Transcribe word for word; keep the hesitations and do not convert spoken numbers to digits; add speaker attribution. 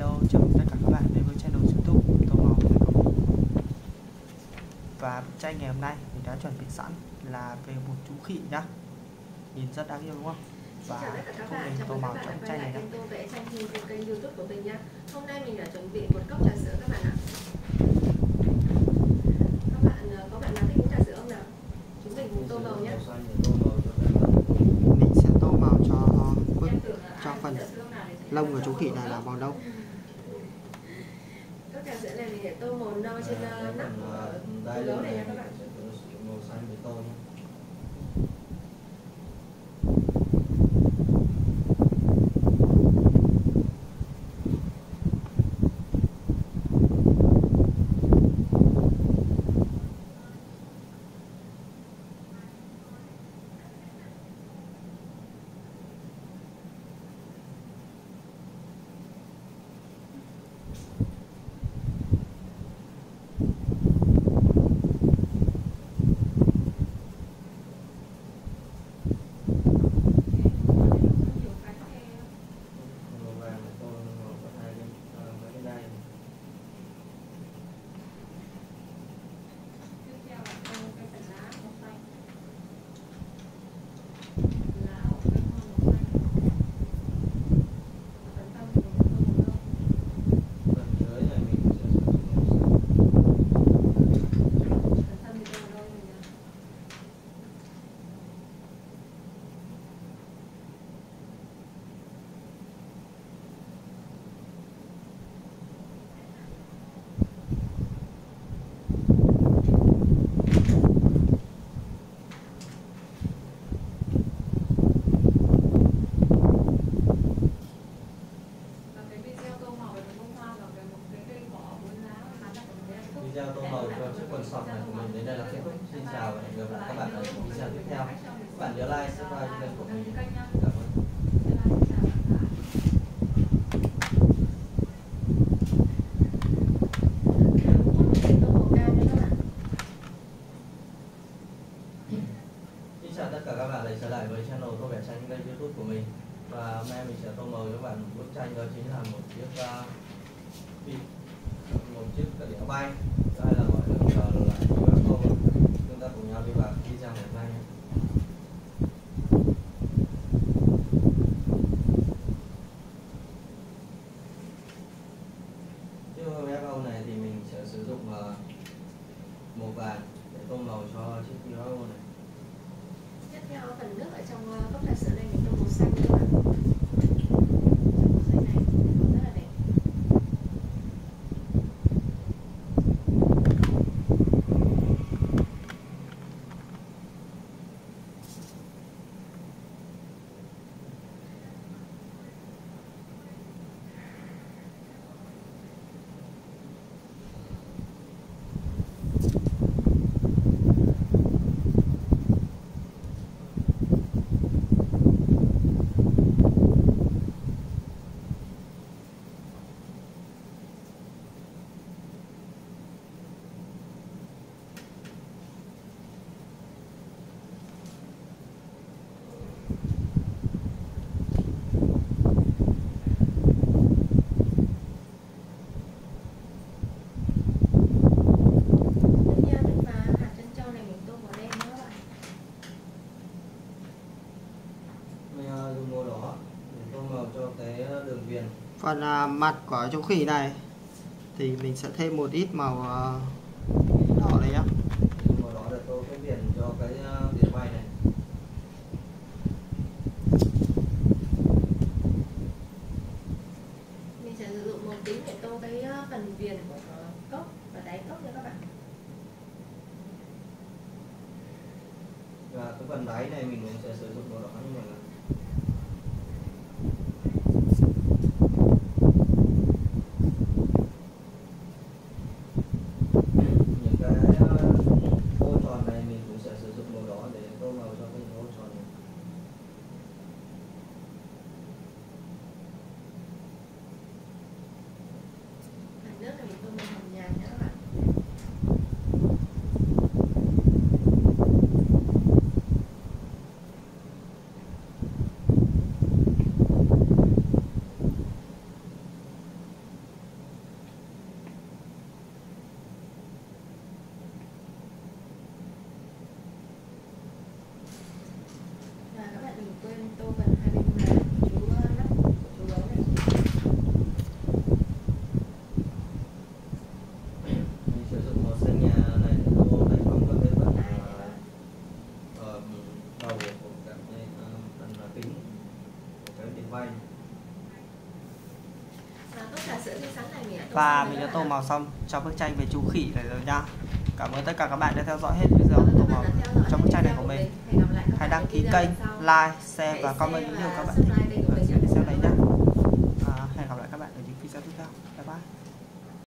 Speaker 1: Hello, chào mừng tất cả các bạn đến với channel YouTube Tô Màu hai không. Và bức tranh ngày hôm nay mình đã chuẩn bị sẵn là về một chú khỉ nhá. Nhìn rất đáng yêu đúng không? Và không mình tô màu trong bức tranh này
Speaker 2: kênh Tô vẽ tranh hình trên kênh YouTube của mình nhá. Hôm nay mình đã chuẩn bị một cốc trà sữa các bạn ạ. Các bạn có bạn nào thích uống trà sữa không nào? Chúng mình cùng tô màu nhé.
Speaker 1: Mình sẽ tô màu cho cho phần lông của chú khỉ này là màu đâu.
Speaker 2: Cốc trà sữa này mình sẽ tô màu nâu trên nắp của chú gấu này nha các bạn.
Speaker 3: Màu xanh để tô nhé. Video tô màu cho chiếc quần sọc này của mình đến đây là kết thúc. Xin chào và hẹn gặp lại các bạn ở những video tiếp theo. Các bạn nhớ like, subscribe kênh của mình. Cảm ơn. Xin chào tất cả các bạn lại trở lại với channel Tô vẽ tranh kênh YouTube của mình. Và hôm nay mình sẽ tô màu cho các bạn một bức tranh, đó chính là một chiếc uh, một chiếc đĩa bay, hay là gọi là là u ép ô. Chúng ta cùng nhau đi vào video ngày hôm nay nhé. Chiếc u ép ô này thì mình sẽ sử dụng uh, màu vàng để tô màu cho chiếc u ép ô này.
Speaker 2: Tiếp theo phần nước ở trong cốc trà sữa này mình tô màu xanh các bạn.
Speaker 1: Phần à, mặt của chú khỉ này thì mình sẽ thêm một ít màu uh, đỏ này nhá.
Speaker 3: Màu đỏ để tô cái viền cho cái đĩa bay này.
Speaker 2: Mình sẽ sử dụng màu tím để tô cái phần viền của cốc và đáy cốc nha các bạn.
Speaker 3: Và cái phần đáy này mình sẽ sử dụng màu đỏ như này.
Speaker 2: Nước này mình tô màu hồng nhạt nha các bạn.
Speaker 3: đầu của cái phần kính của cái tiền vay.
Speaker 1: Và mình đã tô màu xong cho bức tranh về chú khỉ này rồi nha. Cảm ơn tất cả các bạn đã theo dõi hết video tô màu trong bức tranh này của mình. Hãy đăng ký kênh, like, share và comment những điều các bạn thích. Và xem này nhé.